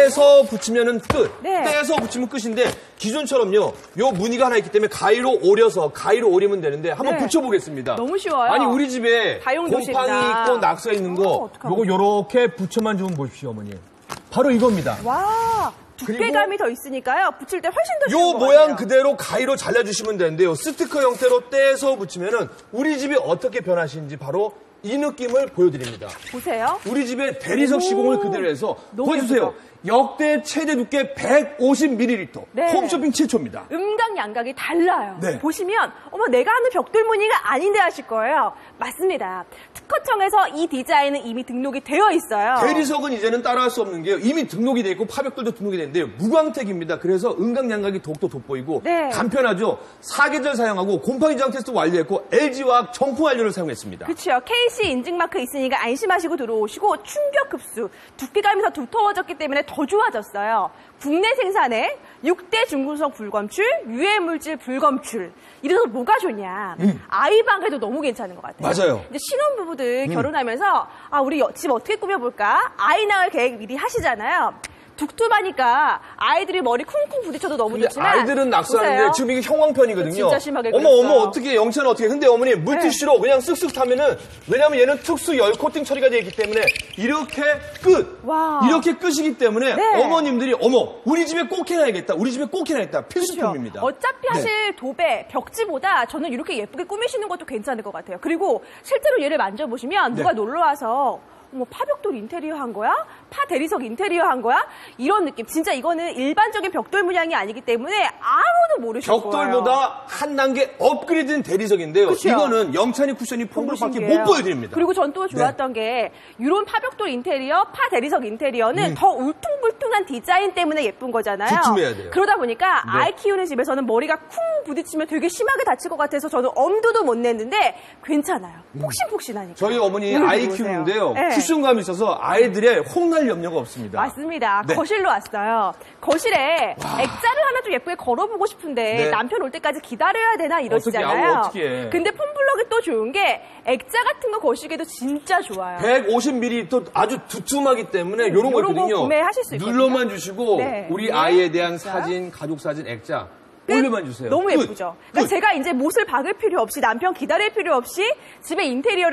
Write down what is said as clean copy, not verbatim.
떼서 붙이면은 끝. 네. 떼서 붙이면 끝인데 기존처럼요. 요 무늬가 하나 있기 때문에 가위로 오리면 되는데 한번 네. 붙여보겠습니다. 너무 쉬워요. 아니 우리 집에 다용도실이다. 곰팡이 있고 낙서 있는 거 요거 요렇게 붙여만 주면 보십시오, 어머니. 바로 이겁니다. 와, 두께감이 더 있으니까요. 붙일 때 훨씬 더 쉬운 요 것 모양 같아요. 그대로 가위로 잘라주시면 되는데요. 스티커 형태로 떼서 붙이면은 우리 집이 어떻게 변하시는지 바로 이 느낌을 보여드립니다. 보세요. 우리 집에 대리석 시공을 그대로 해서 보여주세요. 예쁘다. 역대 최대 두께 150ml. 네. 홈쇼핑 최초입니다. 음각, 양각이 달라요. 네. 보시면 어머 내가 하는 벽돌 무늬가 아닌데 하실 거예요. 맞습니다. 특허청에서 이 디자인은 이미 등록이 되어 있어요. 대리석은 이제는 따라할 수 없는 게요. 이미 등록이 돼 있고 파벽돌도 등록이 되는데요. 무광택입니다. 그래서 음각, 양각이 더욱더 돋보이고 네. 간편하죠. 사계절 사용하고 곰팡이 저항 테스트 완료했고 LG화학 정품 완료를 사용했습니다. 그렇죠. KC 인증마크 있으니까 안심하시고 들어오시고 충격 흡수, 두께감이 더 두터워졌기 때문에 더 좋아졌어요. 국내 생산의 6대 중금속 불검출, 유해물질 불검출. 이래서 뭐가 좋냐. 아이방에도 너무 괜찮은 것 같아요. 맞아요. 이제 신혼부부들 결혼하면서 우리 집 어떻게 꾸며볼까? 아이 낳을 계획 미리 하시잖아요. 툭툭하니까 아이들이 머리 쿵쿵 부딪혀도 너무 근데 좋지만 아이들은 낙서하는데 보세요. 지금 이게 형광펜이거든요. 진짜 심하게 어머 그랬어요. 어떻게 영차는 어떻게? 근데 어머니 물티슈로 그냥 쓱쓱 타면은 왜냐면 얘는 특수 열 코팅 처리가 되어 있기 때문에 이렇게 끝. 와. 이렇게 끝이기 때문에 네. 어머님들이 어머 우리 집에 꼭 해놔야겠다. 우리 집에 꼭 해놔야겠다. 필수품입니다. 어차피 하실 도배, 벽지보다 저는 이렇게 예쁘게 꾸미시는 것도 괜찮을 것 같아요. 그리고 실제로 얘를 만져보시면 누가 놀러와서 뭐 파벽돌 인테리어 한 거야? 파 대리석 인테리어 한 거야? 이런 느낌. 진짜 이거는 일반적인 벽돌 문양이 아니기 때문에 아무도 모르실 거예요. 벽돌보다 한 단계 업그레이드된 대리석인데요. 그쵸? 이거는 영찬이 쿠션이 폼블밖에 못 보여드립니다. 그리고 전 또 좋았던 게 이런 파벽돌 인테리어, 파 대리석 인테리어는 더 울퉁불퉁한 디자인 때문에 예쁜 거잖아요. 두툼해야 돼요. 그러다 보니까 아이 키우는 집에서는 머리가 쿵 부딪히면 되게 심하게 다칠 것 같아서 저는 엄두도 못 냈는데 괜찮아요. 폭신폭신하니까. 저희 어머니 아이 키우는데요. 네. 쿠션감이 있어서 아이들의 혼날 염려가 없습니다. 맞습니다. 네. 거실로 왔어요. 거실에 액자를 하나 좀 예쁘게 걸어보고 싶은데 네. 남편 올 때까지 기다려야 되나 이러시잖아요. 어떻게. 근데 폼블럭이 또 좋은 게 액자 같은 거 거시기에도 진짜 좋아요. 150ml 아주 두툼하기 때문에 이런 거 요런 거 있거든요. 구매하실 수 있거든요. 눌러만 주시고 네. 우리 네. 아이에 대한 액자. 사진, 가족 사진, 액자 올려만 주세요. 너무 끝. 예쁘죠. 그러니까 제가 이제 못을 박을 필요 없이 남편 기다릴 필요 없이 집에 인테리어를